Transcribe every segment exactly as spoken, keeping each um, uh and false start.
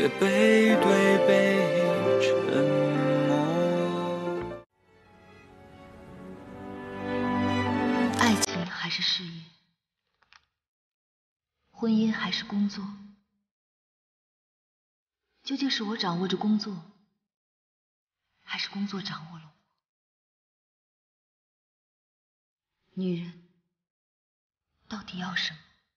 背对背沉默。 爱情还是事业，婚姻还是工作？究竟是我掌握着工作，还是工作掌握了我？女人到底要什么？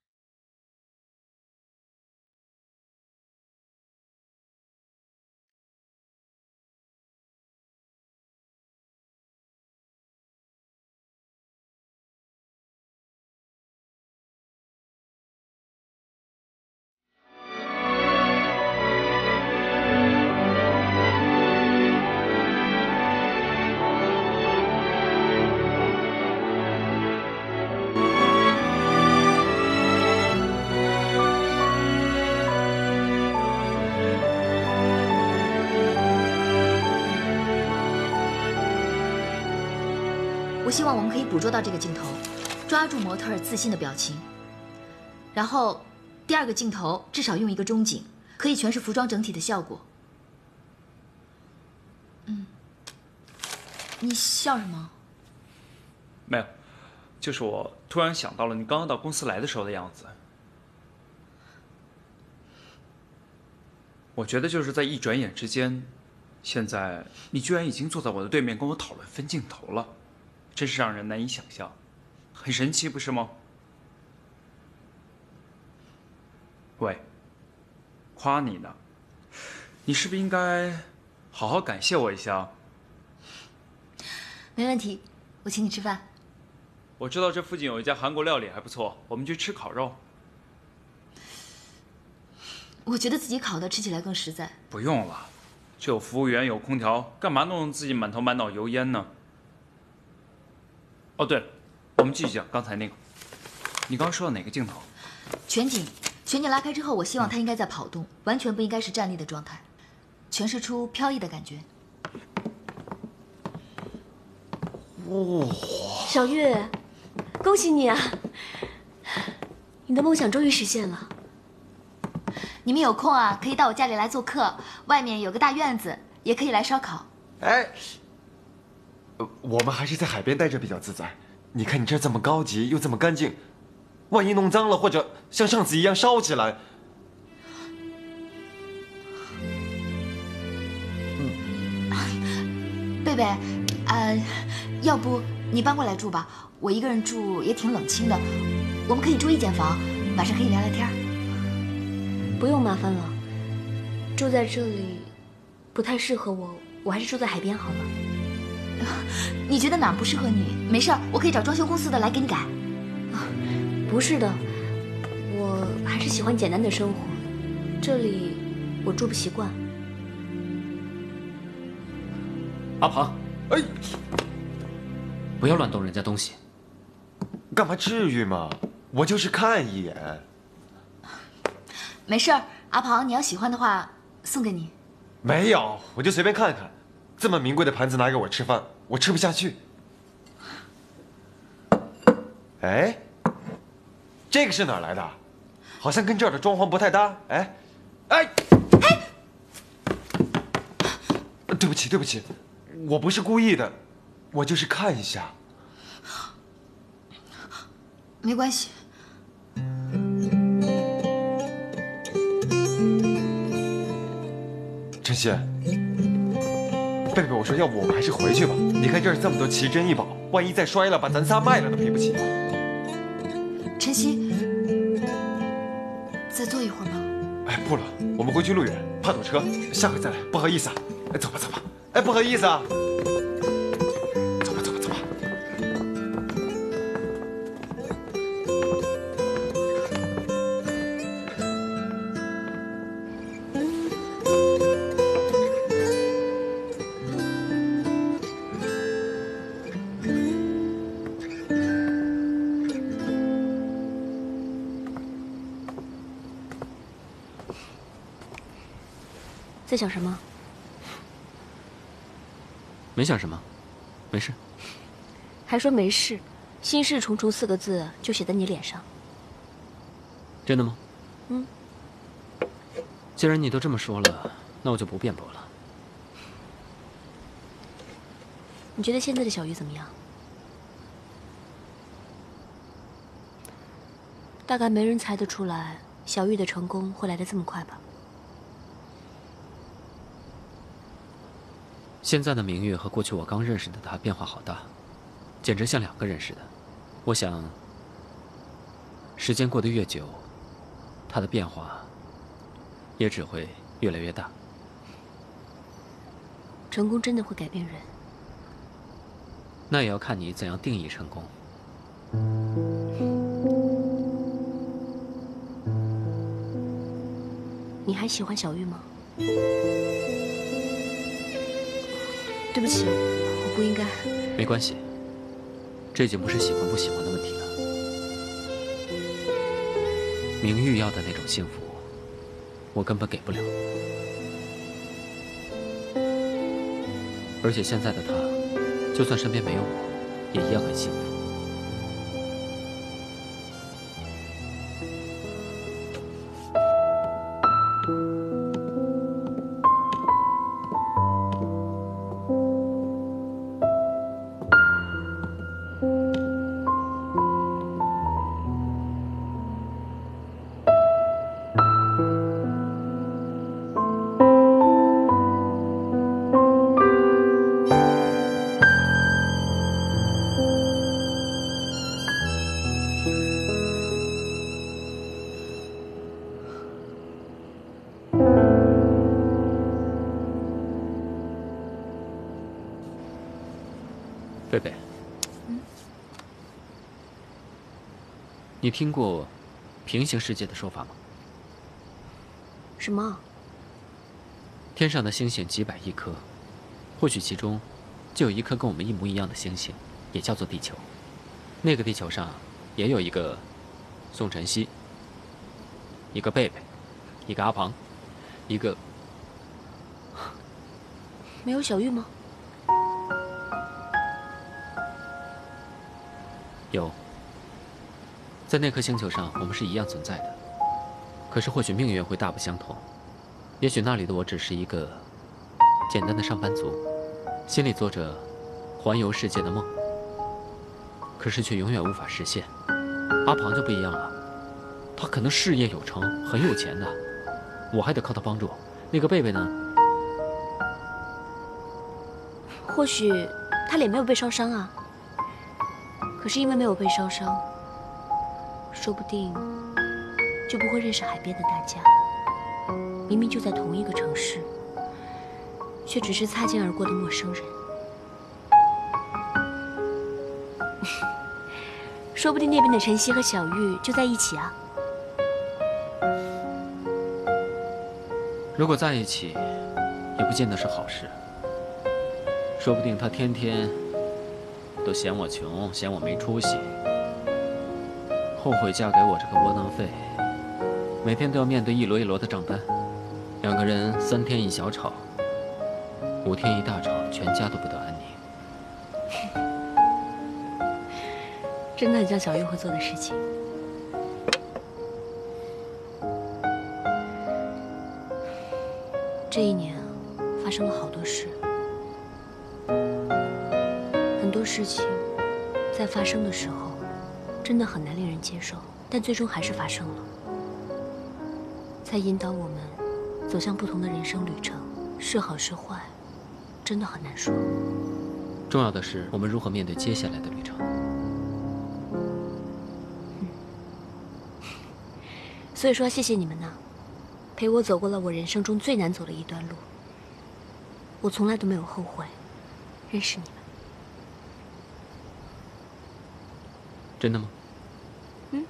我希望我们可以捕捉到这个镜头，抓住模特儿自信的表情。然后，第二个镜头至少用一个中景，可以诠释服装整体的效果。嗯，你笑什么？ 没有，就是我突然想到了你刚刚到公司来的时候的样子。我觉得就是在一转眼之间，现在你居然已经坐在我的对面跟我讨论分镜头了。真是让人难以想象，很神奇，不是吗？喂，夸你呢，你是不是应该好好感谢我一下？ 没问题，我请你吃饭。 我知道这附近有一家韩国料理还不错，我们去吃烤肉。 我觉得自己烤的吃起来更实在。 不用了，这有服务员，有空调，干嘛弄自己满头满脑油烟呢？哦，对了，我们继续讲刚才那个，你刚刚说到哪个镜头？ 全景，全景拉开之后，我希望它应该在跑动，完全不应该是站立的状态，诠释出飘逸的感觉。 哇！ 小月，恭喜你啊！你的梦想终于实现了。 你们有空啊，可以到我家里来做客，外面有个大院子，也可以来烧烤。 哎。呃，我们还是在海边待着比较自在。你看你这这么高级又这么干净，万一弄脏了或者像上次一样烧起来， 嗯，贝贝，呃，要不你搬过来住吧？我一个人住也挺冷清的，我们可以住一间房，晚上可以聊聊天。 不用麻烦了，住在这里不太适合我，我还是住在海边好了。 你觉得哪儿不适合你？没事儿，我可以找装修公司的来给你改。 啊，不是的，我还是喜欢简单的生活，这里我住不习惯。 阿庞， 哎， 不要乱动人家东西。 干嘛至于吗？我就是看一眼。 没事儿，阿庞，你要喜欢的话，送给你。 没有，我就随便看看。这么名贵的盘子拿给我吃饭，我吃不下去。哎，这个是哪儿来的？好像跟这儿的装潢不太搭。哎，哎，哎！对不起，对不起，我不是故意的，我就是看一下。 没关系。 晨曦。贝贝，我说，要不我们还是回去吧？你看这儿这么多奇珍异宝，万一再摔了，把咱仨卖了都赔不起啊！ 晨曦，再坐一会儿吧。 哎，不了，我们回去路远，怕堵车，下回再来。不好意思啊，哎，走吧走吧。哎，不好意思啊。走吧走吧走吧。 在想什么？ 没想什么，没事。 还说没事，心事重重四个字就写在你脸上。 真的吗？ 嗯。 既然你都这么说了，那我就不辩驳了。 你觉得现在的小玉怎么样？大概没人猜得出来，小玉的成功会来得这么快吧？ 现在的明月和过去我刚认识的她变化好大，简直像两个人似的。我想，时间过得越久，她的变化也只会越来越大。 成功真的会改变人？ 那也要看你怎样定义成功。 你还喜欢小玉吗？对不起，我不应该。 没关系，这已经不是喜欢不喜欢的问题了。明玉要的那种幸福，我根本给不了。而且现在的她，就算身边没有我，也一样很幸福。贝贝， 嗯， 你听过平行世界的说法吗？ 什么？ 天上的星星几百亿颗，或许其中就有一颗跟我们一模一样的星星，也叫做地球。那个地球上也有一个宋晨曦，一个贝贝，一个阿庞，一个…… 没有小玉吗？ 有，在那颗星球上，我们是一样存在的。可是或许命运会大不相同，也许那里的我只是一个简单的上班族，心里做着环游世界的梦，可是却永远无法实现。阿庞就不一样了，他可能事业有成，很有钱的，我还得靠他帮助。那个贝贝呢？ 或许他脸没有被烧伤啊。可是因为没有被烧伤，说不定就不会认识海边的大家。明明就在同一个城市，却只是擦肩而过的陌生人。说不定那边的晨曦和小玉就在一起啊。 如果在一起，也不见得是好事。说不定他天天都嫌我穷，嫌我没出息，后悔嫁给我这个窝囊废，每天都要面对一摞一摞的账单，两个人三天一小吵，五天一大吵，全家都不得安宁。 真的很像小玉会做的事情。这一年发生了好多事。很多事情在发生的时候，真的很难令人接受，但最终还是发生了，在引导我们走向不同的人生旅程。是好是坏，真的很难说。 重要的是我们如何面对接下来的旅程。 嗯，所以说谢谢你们呢，陪我走过了我人生中最难走的一段路。我从来都没有后悔认识你们。 真的吗？ 嗯。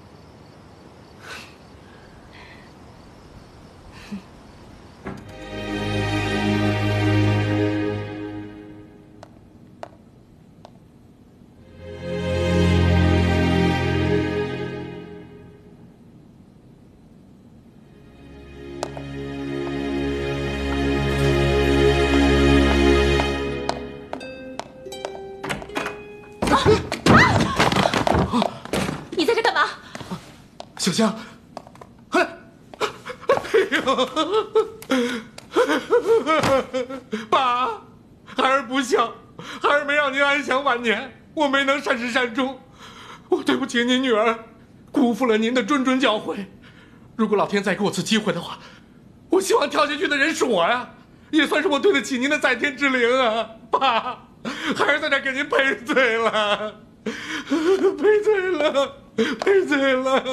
你在这干嘛？ 小江，哎， 爸，孩儿不孝，孩儿没让您安享晚年，我没能善始善终，我对不起您女儿，辜负了您的谆谆教诲。如果老天再给我次机会的话，我希望跳下去的人是我呀，也算是我对得起您的在天之灵啊！爸，孩儿在这给您赔罪了，赔罪了，赔罪了。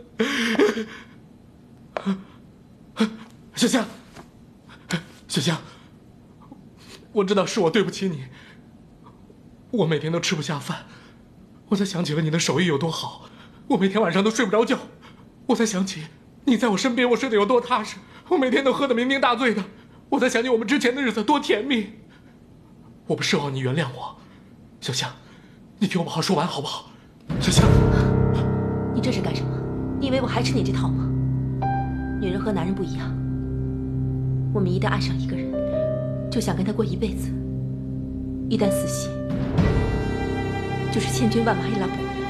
小香，小香，我知道是我对不起你，我每天都吃不下饭，我才想起了你的手艺有多好，我每天晚上都睡不着觉，我才想起你在我身边，我睡得有多踏实，我每天都喝得酩酊大醉的，我才想起我们之前的日子多甜蜜。我不奢望你原谅我，小香，你听我把话说完好不好？小香， 你这是干什么？你以为我还吃你这套吗？女人和男人不一样，我们一旦爱上一个人，就想跟他过一辈子。一旦死心，就是千军万马也拉不回来。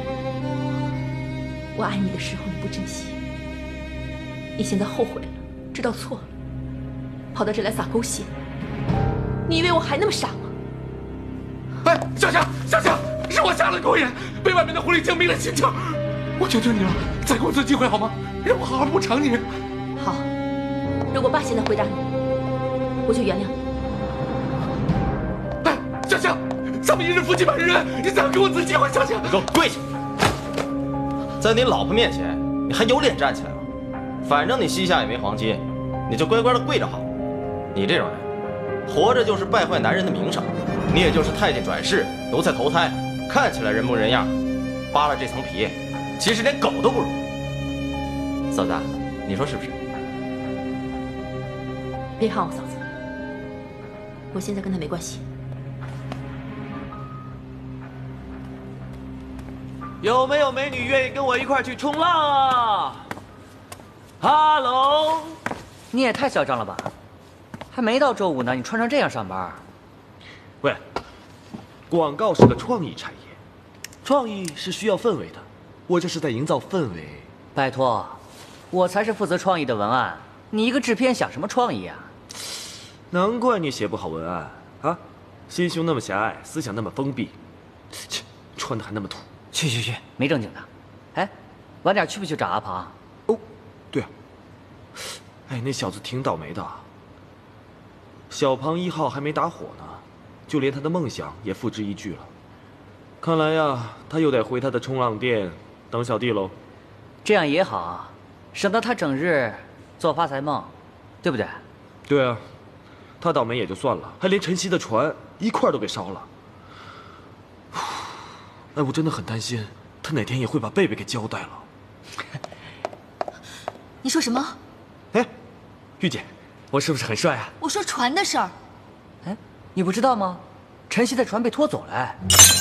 我爱你的时候你不珍惜，你现在后悔了，知道错了，跑到这来撒狗血，你以为我还那么傻吗？ 哎，小香，小香，是我瞎了狗眼，被外面的狐狸精迷了心窍，我求求你了，再给我次机会好吗？让我好好补偿你。 好，如果爸现在回答你，我就原谅你。 哎，小香，咱们一日夫妻百日恩，你再给我次机会，小香。 给我跪下！在你老婆面前，你还有脸站起来吗？反正你膝下也没黄金，你就乖乖的跪着好。你这种人，活着就是败坏男人的名声，你也就是太监转世，奴才投胎，看起来人模人样，扒了这层皮，其实连狗都不如。嫂子，你说是不是？ 别喊我嫂子，我现在跟他没关系。 有没有美女愿意跟我一块去冲浪啊？哈喽，你也太嚣张了吧！还没到周五呢，你穿成这样上班？ 喂，广告是个创意产业，创意是需要氛围的，我这是在营造氛围。 拜托，我才是负责创意的文案，你一个制片想什么创意啊？ 难怪你写不好文案啊！心胸那么狭隘，思想那么封闭，切，穿的还那么土。 去去去，没正经的。哎，晚点去不去找阿庞？ 哦，对啊。哎，那小子挺倒霉的。小庞一号还没打火呢，就连他的梦想也付之一炬了。看来呀，他又得回他的冲浪店等小弟喽。 这样也好，省得他整日做发财梦，对不对？ 对啊，他倒霉也就算了，还连晨曦的船一块都给烧了。哎，我真的很担心，他哪天也会把贝贝给交代了。 你说什么？ 哎，玉姐，我是不是很帅啊？ 我说船的事儿。 哎，你不知道吗？晨曦的船被拖走了。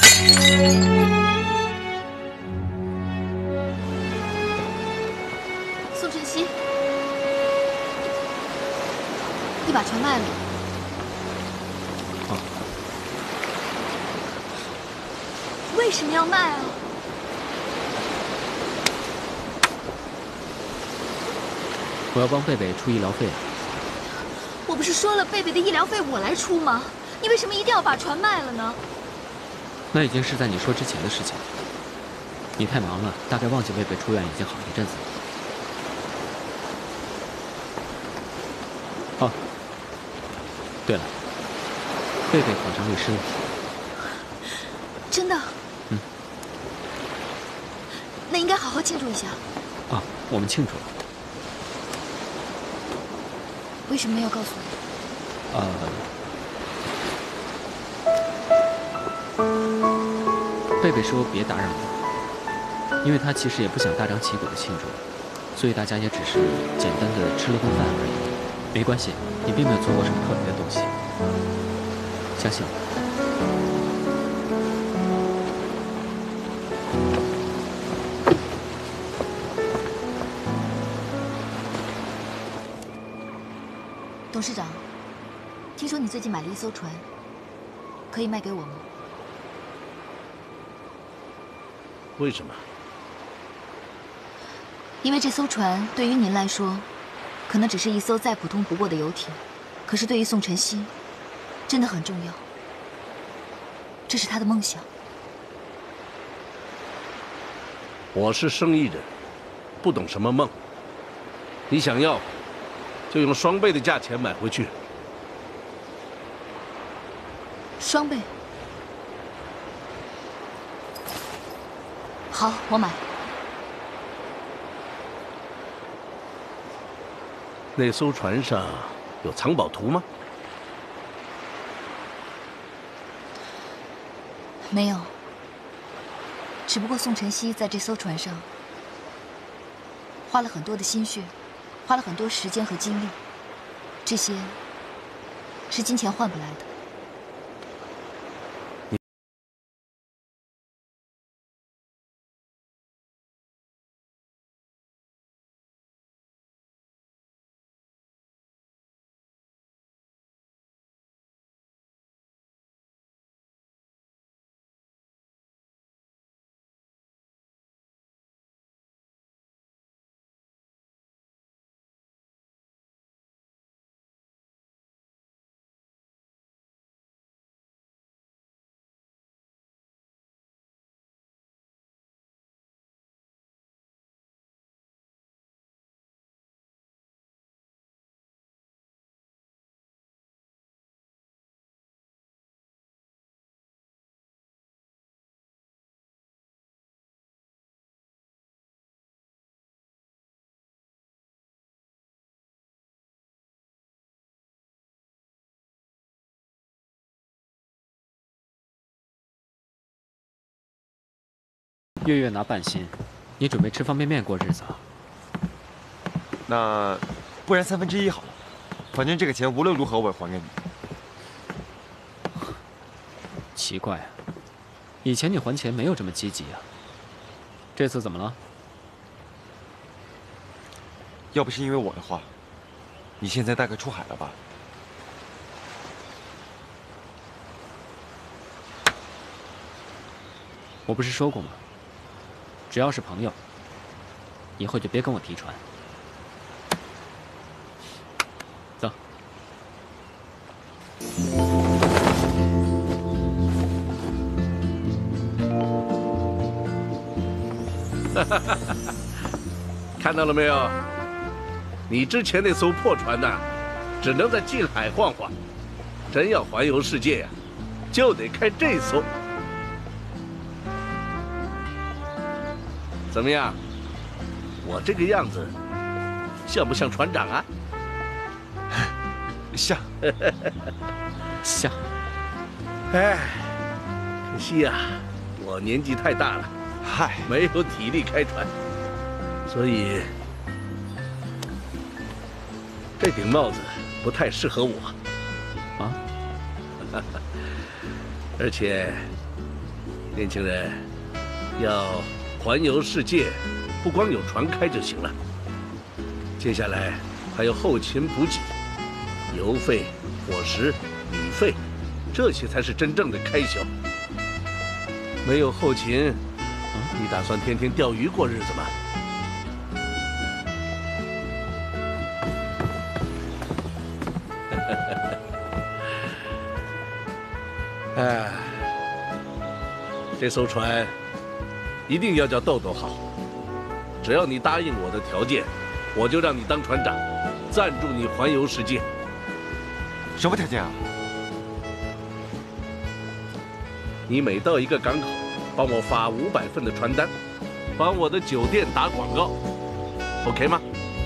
宋晨曦，你把船卖了。 啊。 为什么要卖啊？ 我要帮贝贝出医疗费啊！ 我不是说了贝贝的医疗费我来出吗？你为什么一定要把船卖了呢？ 那已经是在你说之前的事情了。你太忙了，大概忘记贝贝出院已经好一阵子了。哦，对了，贝贝考上律师了。 真的？ 嗯。 那应该好好庆祝一下。 啊，我们庆祝了。 为什么没有告诉我？ 呃，贝贝说别打扰我，因为他其实也不想大张旗鼓的庆祝，所以大家也只是简单的吃了顿饭而已。没关系，你并没有做过什么特别的东西，相信我。 董事长，听说你最近买了一艘船，可以卖给我吗？ 为什么？ 因为这艘船对于您来说， 可能只是一艘再普通不过的游艇，可是对于宋晨曦，真的很重要。这是他的梦想。 我是生意人，不懂什么梦。你想要，就用双倍的价钱买回去。 双倍。好，我买。 那艘船上有藏宝图吗？ 没有。只不过宋晨曦在这艘船上花了很多的心血，花了很多时间和精力，这些是金钱换不来的。 月月拿半薪，你准备吃方便面过日子啊？ 那，不然三分之一好了，反正这个钱无论如何我也还给你。 奇怪啊，以前你还钱没有这么积极啊，这次怎么了？ 要不是因为我的话，你现在大概出海了吧？ 我不是说过吗？只要是朋友，以后就别跟我提船。走。 看到了没有？你之前那艘破船呐，只能在近海晃晃，真要环游世界呀、啊，就得开这艘。怎么样？我这个样子像不像船长啊？ 像， 像。 哎，可惜呀、啊，我年纪太大了， 嗨， 没有体力开船，所以这顶帽子不太适合我。 啊？ 而且，年轻人要环游世界，不光有船开就行了。接下来还有后勤补给、油费、伙食、旅费，这些才是真正的开销。没有后勤，你打算天天钓鱼过日子吗？哎，这艘船一定要叫豆豆好。只要你答应我的条件，我就让你当船长，赞助你环游世界。 什么条件啊？ 你每到一个港口，帮我发五百份的传单，帮我的酒店打广告 ，OK 吗？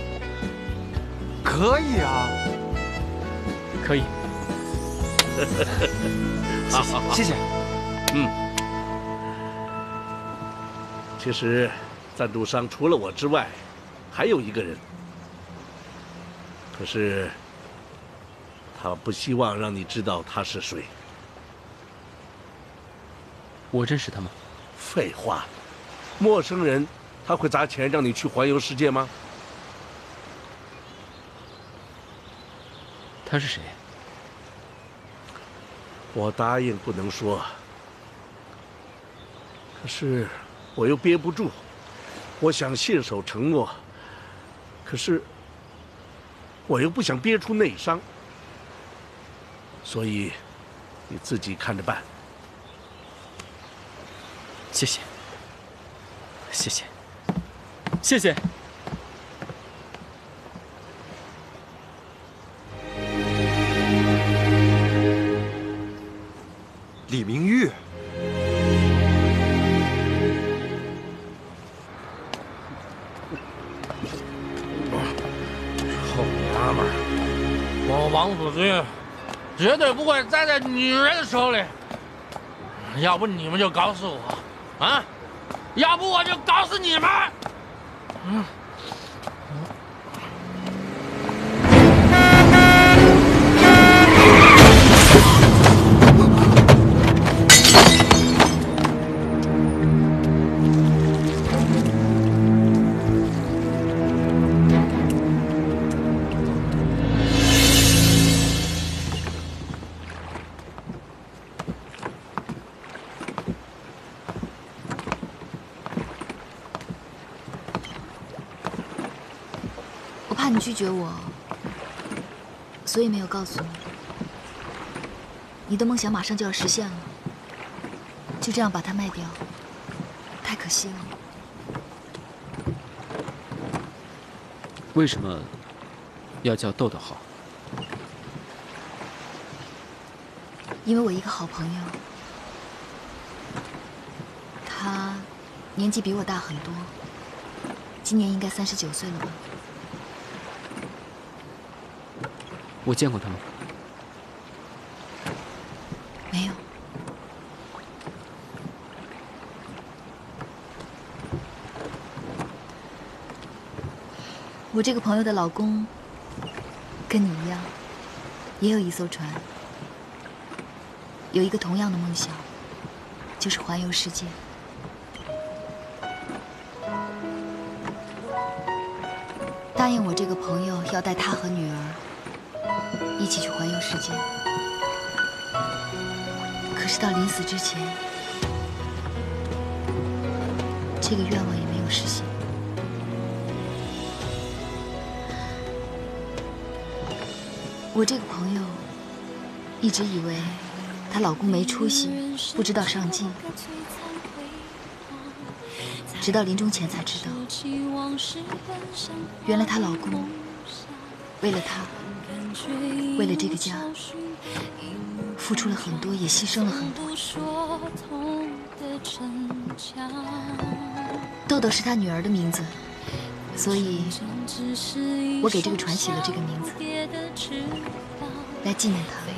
可以啊， 可以。 好好好， 谢谢。 嗯，其实赞助商除了我之外，还有一个人，可是他不希望让你知道他是谁。 我认识他吗？ 废话，陌生人他会砸钱让你去环游世界吗？ 他是谁？ 我答应不能说，可是我又憋不住，我想信守承诺，可是我又不想憋出内伤，所以你自己看着办。 谢谢，谢谢，谢谢。 李明玉。 我王子君绝对不会栽在女人手里，要不你们就搞死我，啊！要不我就搞死你们！嗯。 怕你拒绝我，所以没有告诉你。你的梦想马上就要实现了，就这样把它卖掉，太可惜了。 为什么要叫豆豆好？ 因为我一个好朋友，他年纪比我大很多，今年应该三十九岁了吧。 我见过他吗？ 没有。我这个朋友的老公跟你一样，也有一艘船，有一个同样的梦想，就是环游世界。答应我这个朋友要带他和女儿 一起去环游世界，可是到临死之前，这个愿望也没有实现。我这个朋友一直以为她老公没出息，不知道上进，直到临终前才知道，原来她老公为了她。 为了这个家，付出了很多，也牺牲了很多。豆豆是他女儿的名字，所以我给这个船起了这个名字，来纪念她。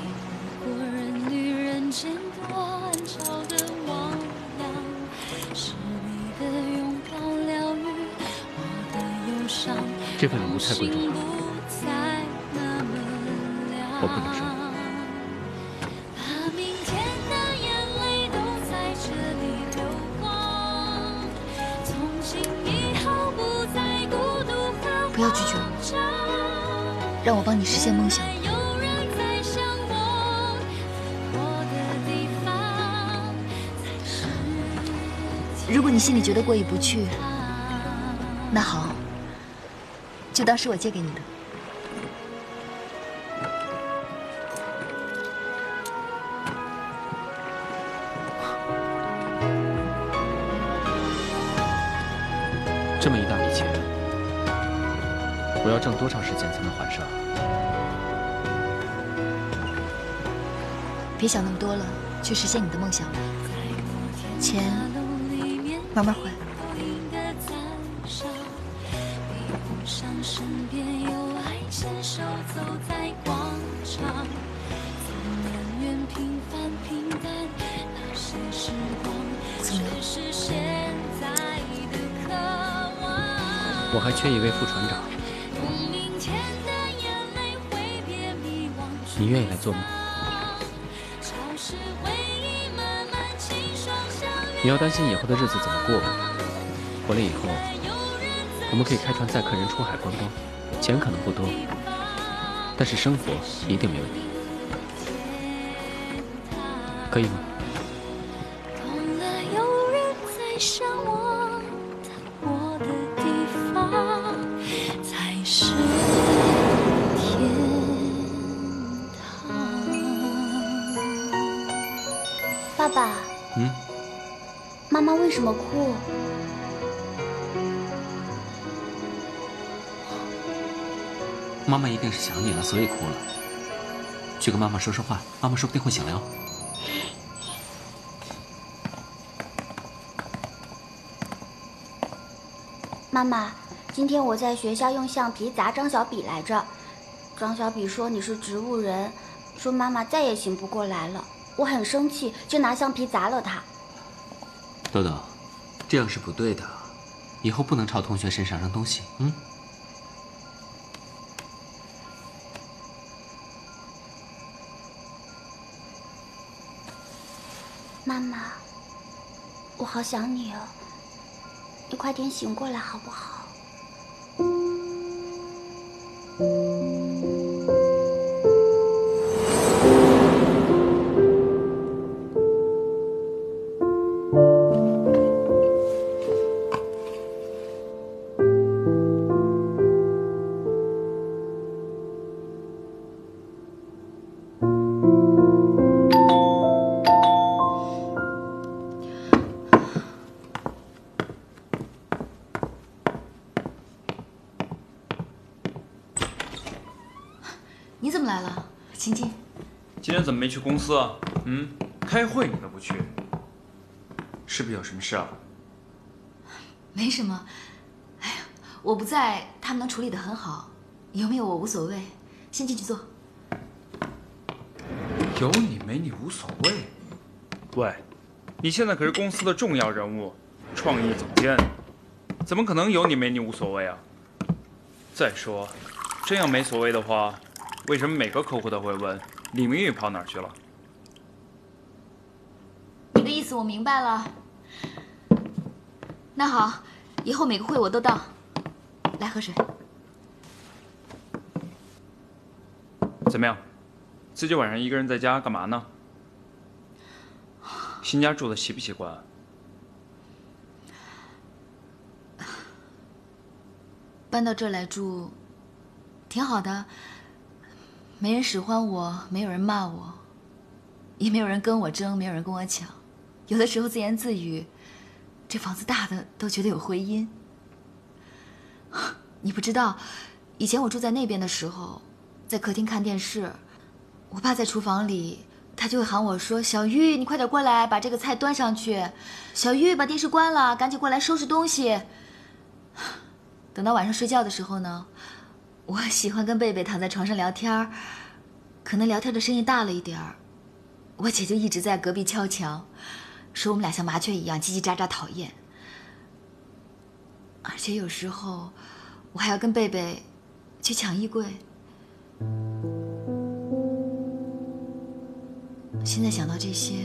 这份礼物太贵重了。 我不能收。 不要拒绝我，让我帮你实现梦想。如果你心里觉得过意不去，那好，就当是我借给你的。 这么一大笔钱，我要挣多长时间才能还上？ 别想那么多了，去实现你的梦想吧。钱慢慢还。怎么样？ 我还缺一位副船长，你愿意来做吗？你要担心以后的日子怎么过，回来以后，我们可以开船载客人出海观光，钱可能不多，但是生活一定没问题，可以吗？ 天爸， 嗯， 妈妈为什么哭？ 妈妈一定是想你了，所以哭了。去跟妈妈说说话，妈妈说不定会醒来哦。 妈妈，今天我在学校用橡皮砸张小比来着，张小比说你是植物人，说妈妈再也醒不过来了。我很生气，就拿橡皮砸了他。 豆豆，这样是不对的，以后不能朝同学身上扔东西。嗯。 妈妈，我好想你哦，你快点醒过来好不好？ 你怎么来了，请进。 今天怎么没去公司啊？嗯，开会你都不去，是不是有什么事啊？ 没什么，哎呀，我不在，他们能处理得很好，有没有我无所谓。先进去坐。 有你没你无所谓。喂，你现在可是公司的重要人物，创意总监，怎么可能有你没你无所谓啊？再说，这样没所谓的话，为什么每个客户都会问李明宇跑哪儿去了？ 你的意思我明白了。那好，以后每个会我都到。来，喝水。 怎么样？自己晚上一个人在家干嘛呢？新家住的习不习惯？ 搬到这儿来住，挺好的。没人使唤我，没有人骂我，也没有人跟我争，没有人跟我抢。有的时候自言自语，这房子大的都觉得有回音。你不知道，以前我住在那边的时候，在客厅看电视，我爸在厨房里，他就会喊我说：“小玉，你快点过来，把这个菜端上去。小玉，把电视关了，赶紧过来收拾东西。”等到晚上睡觉的时候呢，我喜欢跟贝贝躺在床上聊天，可能聊天的声音大了一点儿，我姐就一直在隔壁敲墙，说我们俩像麻雀一样叽叽喳喳讨厌。而且有时候我还要跟贝贝去抢衣柜。现在想到这些，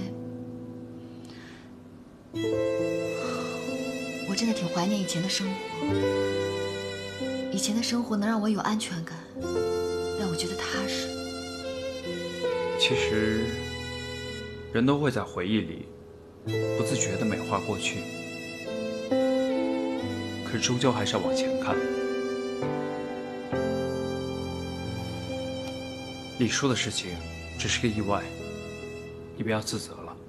我真的挺怀念以前的生活。以前的生活能让我有安全感，让我觉得踏实。 其实，人都会在回忆里不自觉地美化过去，可是终究还是要往前看。李叔的事情只是个意外，你不要自责了。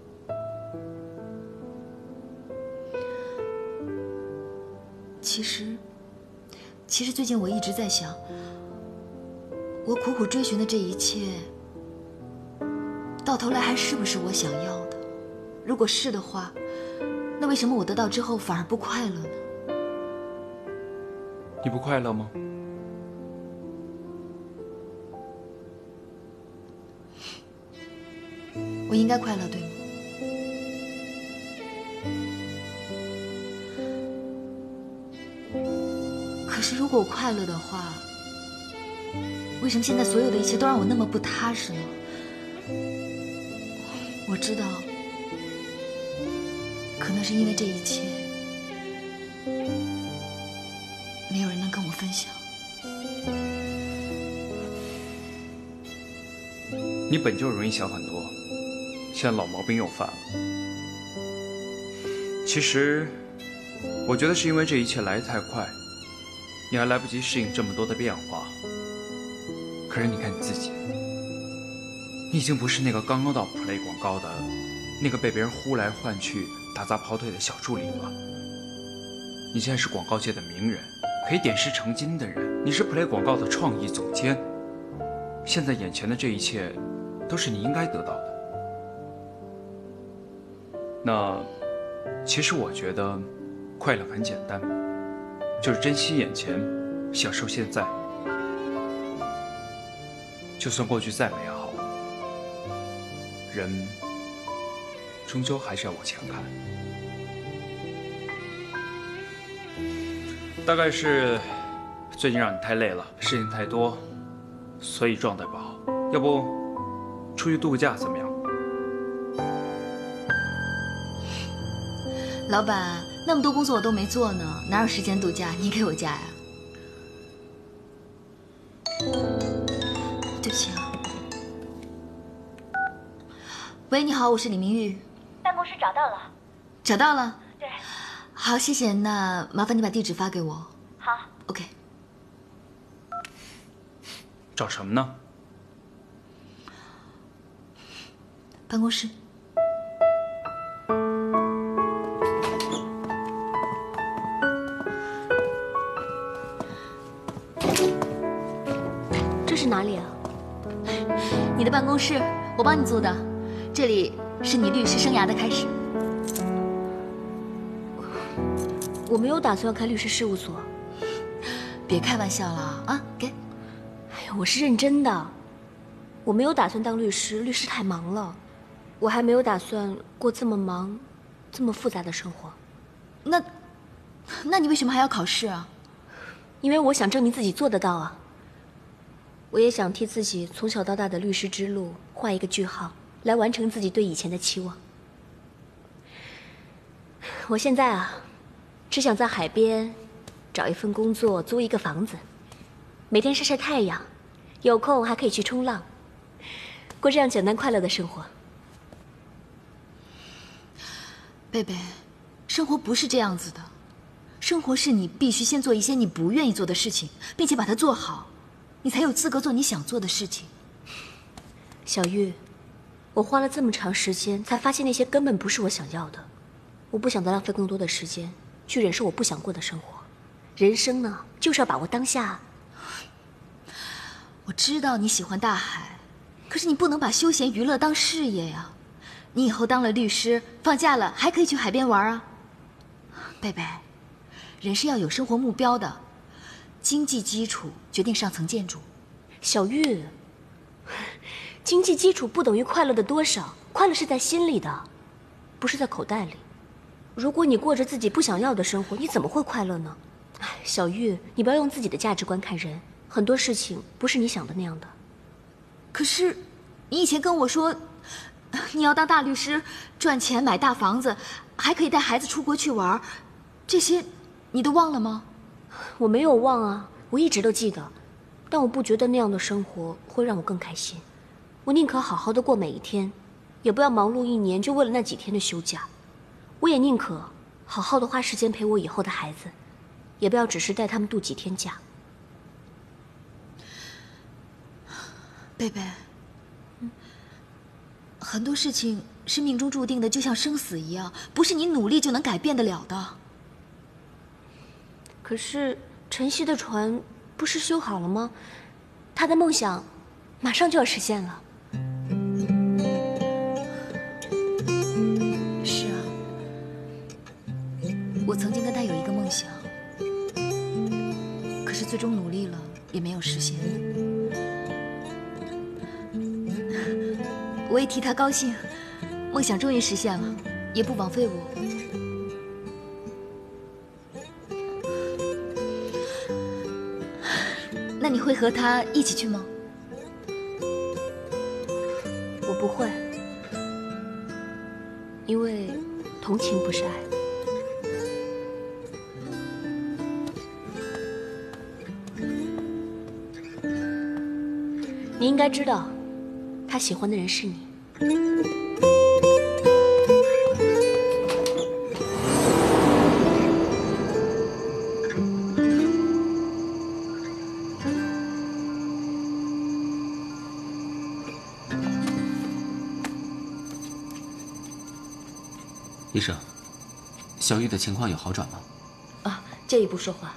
其实。其实最近我一直在想，我苦苦追寻的这一切，到头来还是不是我想要的？如果是的话，那为什么我得到之后反而不快乐呢？ 你不快乐吗？ 我应该快乐，对吗？可是如果我快乐的话，为什么现在所有的一切都让我那么不踏实呢？我知道，可能是因为这一切，没有人能跟我分享。 你本就容易想很多，现在老毛病又犯了。其实，我觉得是因为这一切来得太快。你还来不及适应这么多的变化，可是你看你自己，你已经不是那个刚刚到 Play 广告的那个被别人呼来唤去、打杂跑腿的小助理了。你现在是广告界的名人，可以点石成金的人，你是 Play 广告的创意总监。现在眼前的这一切，都是你应该得到的。那，其实我觉得，快乐很简单，就是珍惜眼前，享受现在。就算过去再美好，人终究还是要往前看。大概是最近让你太累了，事情太多，所以状态不好。要不出去度个假怎么样？ 老板，那么多工作我都没做呢，哪有时间度假？你给我假呀？对不起啊。喂，你好，我是李明玉。 办公室找到了。 找到了？ 对。 好，谢谢。那麻烦你把地址发给我。 好。 OK。 找什么呢？ 办公室。 这是哪里啊？ 你的办公室，我帮你租的。这里是你律师生涯的开始。 我没有打算要开律师事务所。 别开玩笑了啊！给。 哎呀，我是认真的。我没有打算当律师，律师太忙了。我还没有打算过这么忙、这么复杂的生活。 那，那你为什么还要考试啊？ 因为我想证明自己做得到啊。我也想替自己从小到大的律师之路画一个句号，来完成自己对以前的期望。我现在啊，只想在海边找一份工作，租一个房子，每天晒晒太阳，有空还可以去冲浪，过这样简单快乐的生活。 贝贝，生活不是这样子的，生活是你必须先做一些你不愿意做的事情，并且把它做好，你才有资格做你想做的事情。 小玉，我花了这么长时间，才发现那些根本不是我想要的。我不想再浪费更多的时间去忍受我不想过的生活。人生呢，就是要把握当下。 我知道你喜欢大海，可是你不能把休闲娱乐当事业呀。你以后当了律师，放假了还可以去海边玩啊。贝贝，人是要有生活目标的，经济基础决定上层建筑。 小玉，经济基础不等于快乐的多少，快乐是在心里的，不是在口袋里。如果你过着自己不想要的生活，你怎么会快乐呢？哎，小玉，你不要用自己的价值观看人，很多事情不是你想的那样的。 可是，你以前跟我说，你要当大律师，赚钱买大房子，还可以带孩子出国去玩，这些你都忘了吗？ 我没有忘啊，我一直都记得，但我不觉得那样的生活会让我更开心。我宁可好好的过每一天，也不要忙碌一年就为了那几天的休假。我也宁可好好的花时间陪我以后的孩子，也不要只是带他们度几天假。 贝贝，嗯，很多事情是命中注定的，就像生死一样，不是你努力就能改变得了的。 可是晨曦的船不是修好了吗？他的梦想马上就要实现了。 是啊，我曾经跟他有一个梦想，可是最终努力了也没有实现。我也替他高兴，梦想终于实现了，也不枉费我。那你会和他一起去吗？ 我不会，因为同情不是爱。你应该知道，他喜欢的人是你。 医生，小玉的情况有好转吗？ 啊，借一步说话。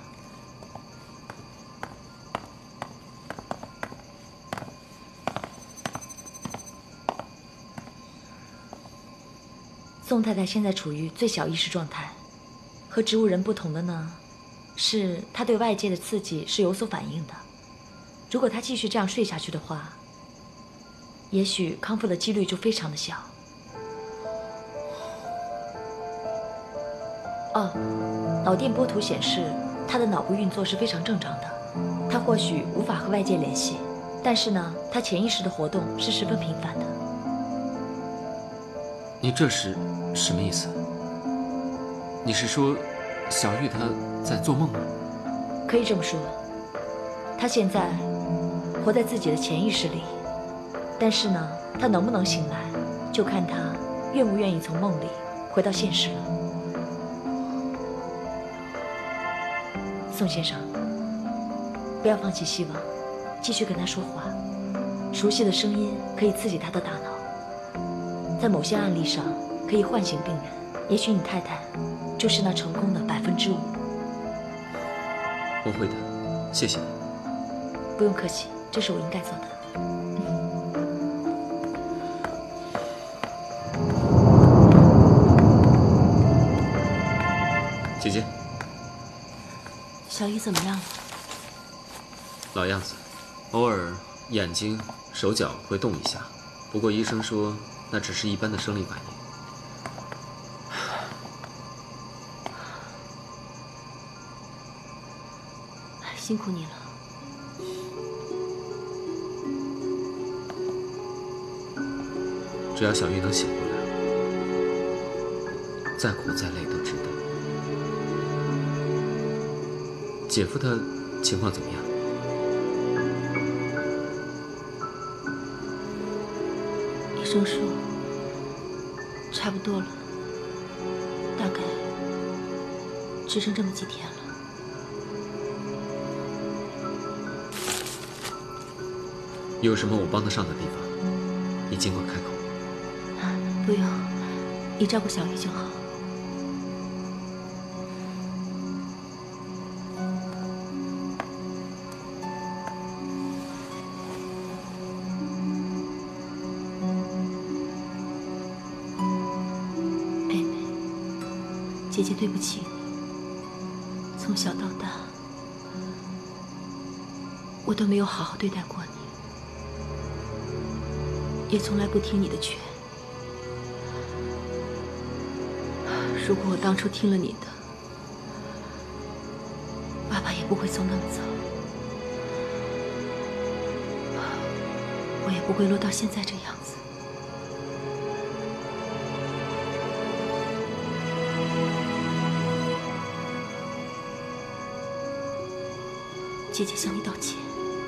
宋太太现在处于最小意识状态，和植物人不同的呢，是她对外界的刺激是有所反应的。如果她继续这样睡下去的话，也许康复的几率就非常的小。哦，脑电波图显示她的脑部运作是非常正常的，她或许无法和外界联系，但是呢，她潜意识的活动是十分频繁的。 你这是什么意思？你是说，小玉她在做梦吗？ 可以这么说，她现在活在自己的潜意识里，但是呢，她能不能醒来，就看她愿不愿意从梦里回到现实了。宋先生，不要放弃希望，继续跟她说话。熟悉的声音可以刺激她的大脑。在某些案例上，可以唤醒病人。也许你太太就是那成功的百分之五。 我会的，谢谢你。 不用客气，这是我应该做的。 姐姐， 小玉怎么样了？ 老样子，偶尔眼睛、手脚会动一下，不过医生说那只是一般的生理反应。 辛苦你了。 只要小玉能醒过来，再苦再累都值得。姐夫他情况怎么样？ 医生说差不多了，大概只剩这么几天了。 有什么我帮得上的地方，你尽管开口。 不用，你照顾小玉就好。妹妹，姐姐对不起你。从小到大，我都没有好好对待过你。也从来不听你的劝。如果我当初听了你的，爸爸也不会走那么早，我也不会落到现在这样子。姐姐向你道歉。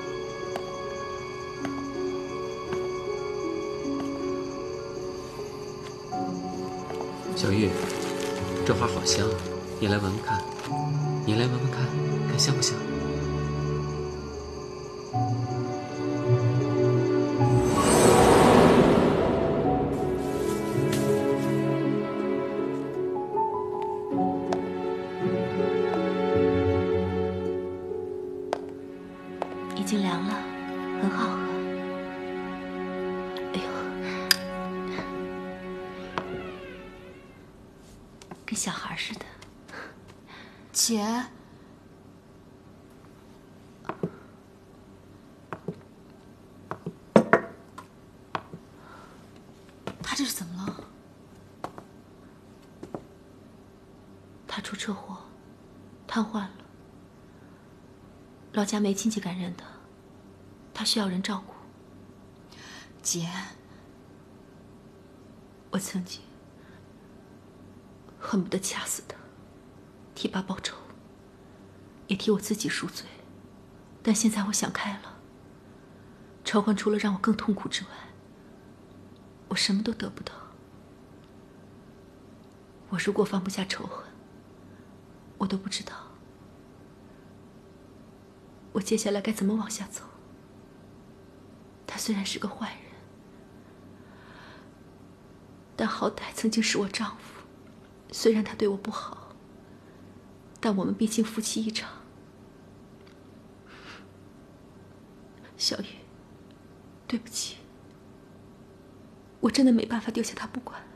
小玉，这花好香，你来闻闻看，你来闻闻看，看香不香？ 已经凉了，很好喝。哎呦，跟小孩似的。 姐，他这是怎么了？ 他出车祸，瘫痪了。老家没亲戚敢认他，他需要人照顾。 姐， 我曾经恨不得掐死他，替爸报仇，也替我自己赎罪。但现在我想开了，仇恨除了让我更痛苦之外，我什么都得不到。我如果放不下仇恨，我都不知道我接下来该怎么往下走。他虽然是个坏人，但好歹曾经是我丈夫。 虽然他对我不好，但我们毕竟夫妻一场。小雨，对不起，我真的没办法丢下他不管。